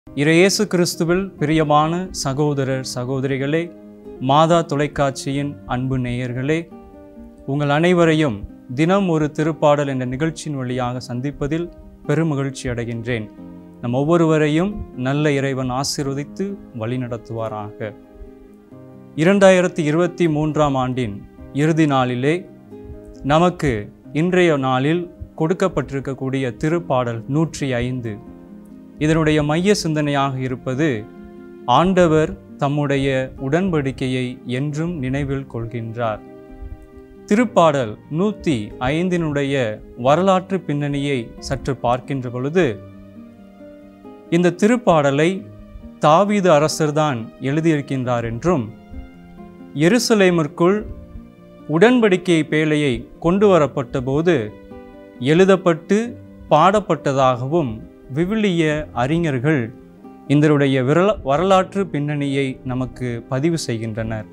இயேசு கிறிஸ்துவில் பிரியமான சகோதரர் சகோதரிகளே, மாதா தொலைக்காட்சியின் அன்பு நேயர்களே, உங்கள் அனைவரையும் தினம் ஒரு திருப்பாடல் என்ற நிகழ்ச்சியின் வழியாக சந்திப்பதில் பெருமகிழ்ச்சி அடைகின்றேன். நம் ஒவ்வொருவரையும் நல்ல இறைவன் ஆசீர்வதித்து வழிநடத்துவாராக. 2023ஆம் ஆண்டின் இறுதி நாளிலே நமக்கு இன்றைய நாளில் கொடுக்கப்பட்டிருக்கக்கூடிய திருப்பாடல் 105. இதனுடைய மைய சிந்தனையாக இருப்பது ஆண்டவர் தம்முடைய உடன்படிக்கையை என்றும் நினைவில் கொள்கின்றார். திருப்பாடல் 105னுடைய வரலாற்று பின்னணியை சற்று பார்க்கின்ற பொழுது, இந்த திருப்பாடலை தாவீது அரசர்தான் எழுதியிருக்கின்றார் என்றும், எருசலேமிற்குள் உடன்படிக்கை பேழையை கொண்டு வரப்பட்ட போது எழுதப்பட்டு பாடப்பட்டதாகவும் விவிலிய அறிஞர்கள் இதனுடைய வரலாற்று பின்னணியை நமக்கு பதிவு செய்கின்றனர்.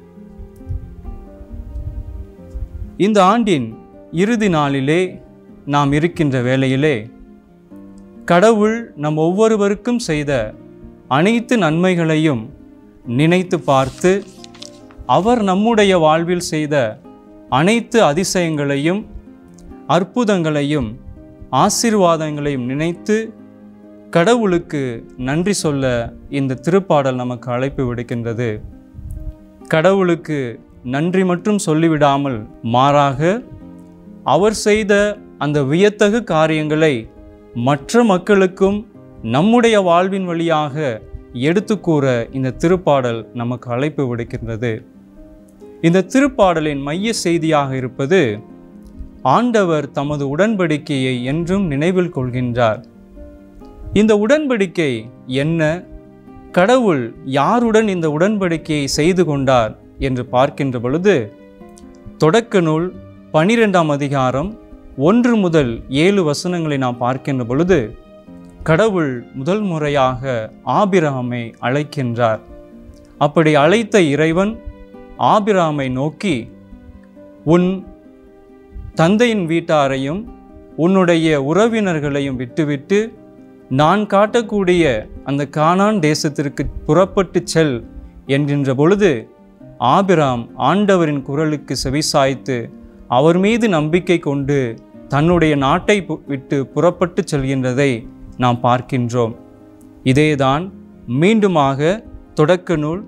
இந்த ஆண்டின் இறுதி நாளிலே நாம் இருக்கின்ற வேளையிலே கடவுள் நம் ஒவ்வொருவருக்கும் செய்த அனைத்து நன்மைகளையும் நினைத்து பார்த்து, அவர் நம்முடைய வாழ்வில் செய்த அனைத்து அதிசயங்களையும் அற்புதங்களையும் ஆசீர்வாதங்களையும் நினைத்து கடவுளுக்கு நன்றி சொல்ல இந்த திருப்பாடல் நமக்கு அழைப்பு விடுக்கின்றது. கடவுளுக்கு நன்றி மட்டும் சொல்லிவிடாமல் மாறாக அவர் செய்த அந்த வியத்தகு காரியங்களை மற்ற மக்களுக்கும் நம்முடைய வாழ்வின் வழியாக எடுத்து கூற இந்த திருப்பாடல் நமக்கு அழைப்பு விடுக்கின்றது. இந்த திருப்பாடலின் மைய செய்தியாக இருப்பது, ஆண்டவர் தமது உடன்படிக்கையை என்றும் நினைவில் கொள்கின்றார். இந்த உடன்படிக்கை என்ன? கடவுள் யாருடன் இந்த உடன்படிக்கையை செய்து கொண்டார் என்று பார்க்கின்ற பொழுது, தொடக்க நூல் 12ஆம் அதிகாரம் 1 முதல் 7 வசனங்களை நாம் பார்க்கின்ற பொழுது, கடவுள் முதல் முறையாக ஆபிரகாமை அழைக்கின்றார். அப்படி அழைத்த இறைவன் ஆபிரகாமை நோக்கி, உன் தந்தையின் வீட்டாரையும் உன்னுடைய உறவினர்களையும் விட்டுவிட்டு நான் காட்டக்கூடிய அந்த கானான் தேசத்திற்கு புறப்பட்டு செல் என்கின்ற பொழுது, ஆபிரகாம் ஆண்டவரின் குரலுக்கு செவிசாய்த்து அவர் மீது நம்பிக்கை கொண்டு தன்னுடைய நாட்டை விட்டு புறப்பட்டு செல்கின்றதை நாம் பார்க்கின்றோம். இதேதான் மீண்டுமாக தொடக்க நூல்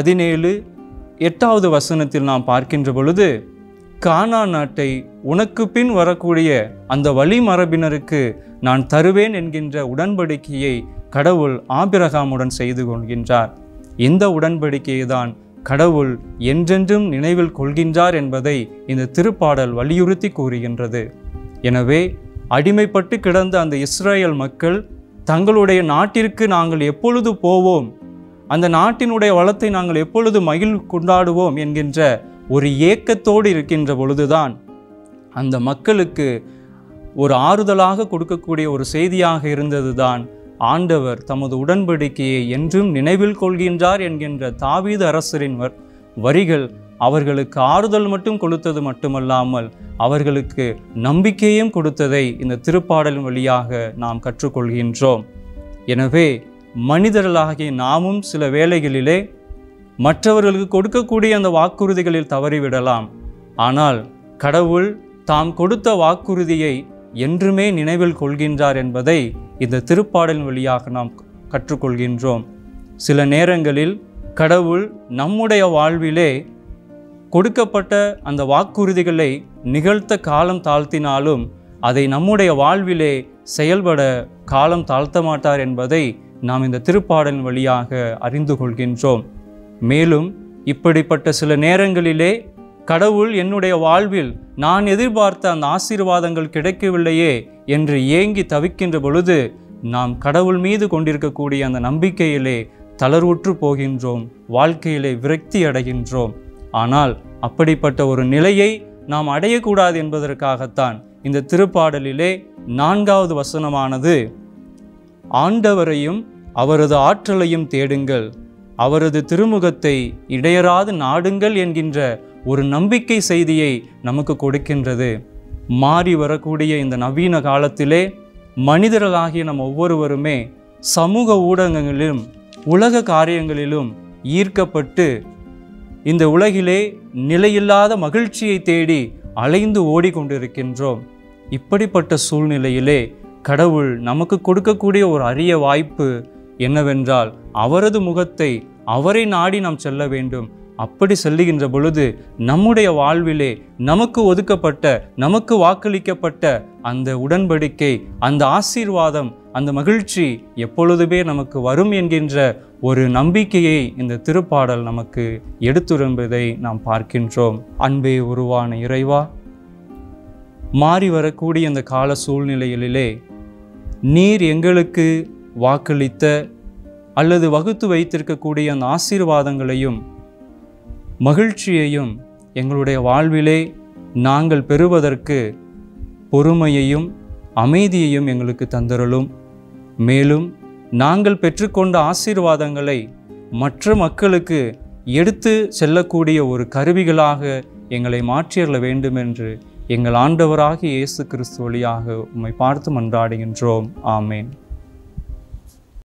17:8 வசனத்தில் நாம் பார்க்கின்ற பொழுது, கானான் நாட்டை உனக்கு பின் வரக்கூடிய அந்த வழிமரபினருக்கு நான் தருவேன் என்கின்ற உடன்படிக்கையை கடவுள் ஆபிரகாமுடன் செய்து கொள்கின்றார். இந்த உடன்படிக்கையை தான் கடவுள் என்றென்றும் நினைவில் கொள்கின்றார் என்பதை இந்த திருப்பாடல் வலியுறுத்தி கூறுகின்றது. எனவே அடிமைப்பட்டு கிடந்த அந்த இஸ்ரேல் மக்கள் தங்களுடைய நாட்டிற்கு நாங்கள் எப்பொழுது போவோம், அந்த நாட்டினுடைய வளத்தை நாங்கள் எப்பொழுது மகிழ் கொண்டாடுவோம் என்கின்ற ஒரு ஏக்கத்தோடு இருக்கின்ற பொழுதுதான் அந்த மக்களுக்கு ஒரு ஆறுதலாக கொடுக்கக்கூடிய ஒரு செய்தியாக இருந்தது தான், ஆண்டவர் தமது உடன்படிக்கையை என்றும் நினைவில் கொள்கின்றார் என்கின்ற தாவீது அரசரின் வரிகள் அவர்களுக்கு ஆறுதல் மட்டும் கொடுத்தது மட்டுமல்லாமல் அவர்களுக்கு நம்பிக்கையும் கொடுத்ததை இந்த திருப்பாடலின் வழியாக நாம் கற்றுக்கொள்கின்றோம். எனவே மனிதர்களாகிய நாமும் சில வேளைகளிலே மற்றவர்களுக்கு கொடுக்கக்கூடிய அந்த வாக்குறுதிகளில் தவறிவிடலாம். ஆனால் கடவுள் தாம் கொடுத்த வாக்குறுதியை என்றுமே நினைவில் கொள்கின்றார் என்பதை இந்த திருப்பாடலின் வழியாக நாம் கற்றுக்கொள்கின்றோம். சில நேரங்களில் கடவுள் நம்முடைய வாழ்விலே கொடுக்கப்பட்ட அந்த வாக்குறுதிகளை நிகழ்த்த காலம் தாழ்த்தினாலும் அதை நம்முடைய வாழ்விலே செயல்பட காலம் தாழ்த்த மாட்டார் என்பதை நாம் இந்த திருப்பாடலின் வழியாக அறிந்து கொள்கின்றோம். மேலும் இப்படிப்பட்ட சில நேரங்களிலே கடவுள் என்னுடைய வாழ்வில் நான் எதிர்பார்த்த அந்த ஆசீர்வாதங்கள் கிடைக்கவில்லையே என்று ஏங்கி தவிக்கின்ற பொழுது நாம் கடவுள் மீது கொண்டிருக்கக்கூடிய அந்த நம்பிக்கையிலே தளர்வுற்று போகின்றோம், வாழ்க்கையிலே விரக்தி அடைகின்றோம். ஆனால் அப்படிப்பட்ட ஒரு நிலையை நாம் அடையக்கூடாது என்பதற்காகத்தான் இந்த திருப்பாடலிலே 4வது வசனமானது, ஆண்டவரையும் அவரது ஆற்றலையும் தேடுங்கள், அவரது திருமுகத்தை இடையராது நாடுங்கள் என்கின்ற ஒரு நம்பிக்கை செய்தியை நமக்கு கொடுக்கின்றது. மாறி வரக்கூடிய இந்த நவீன காலத்திலே மனிதர்களாகிய நம் ஒவ்வொருவருமே சமூக ஊடகங்களிலும் உலக காரியங்களிலும் ஈர்க்கப்பட்டு இந்த உலகிலே நிலையில்லாத மகிழ்ச்சியை தேடி அலைந்து ஓடிக்கொண்டிருக்கின்றோம். இப்படிப்பட்ட சூழ்நிலையிலே கடவுள் நமக்கு கொடுக்கக்கூடிய ஒரு அரிய வாய்ப்பு என்னவென்றால், அவரது முகத்தை, அவரை நாடி நாம் செல்ல வேண்டும். அப்படி செல்லுகின்ற பொழுது நம்முடைய வாழ்விலே நமக்கு ஒதுக்கப்பட்ட, நமக்கு வாக்களிக்கப்பட்ட அந்த உடன்படிக்கை, அந்த ஆசீர்வாதம், அந்த மகிழ்ச்சி எப்பொழுதுமே நமக்கு வரும் என்கின்ற ஒரு நம்பிக்கையை இந்த திருப்பாடல் நமக்கு எடுத்துரைப்பதை நாம் பார்க்கின்றோம். அன்பே உருவான இறைவா, மாறி வரக்கூடிய இந்த கால சூழ்நிலைகளிலே நீர் எங்களுக்கு வாக்களித்த அல்லது வகுத்து வைத்திருக்கக்கூடிய அந்த ஆசீர்வாதங்களையும் மகிழ்ச்சியையும் எங்களுடைய வாழ்விலே நாங்கள் பெறுவதற்கு பொறுமையையும் அமைதியையும் எங்களுக்கு தந்தருளும். மேலும் நாங்கள் பெற்றுக்கொண்ட ஆசீர்வாதங்களை மற்ற மக்களுக்கு எடுத்து செல்லக்கூடிய ஒரு கருவிகளாக எங்களை மாற்றியறல வேண்டும் என்று எங்கள் ஆண்டவராகிய இயேசு கிறிஸ்து வழியாக உம்மை பார்த்து மன்றாடுகின்றோம். ஆமேன்.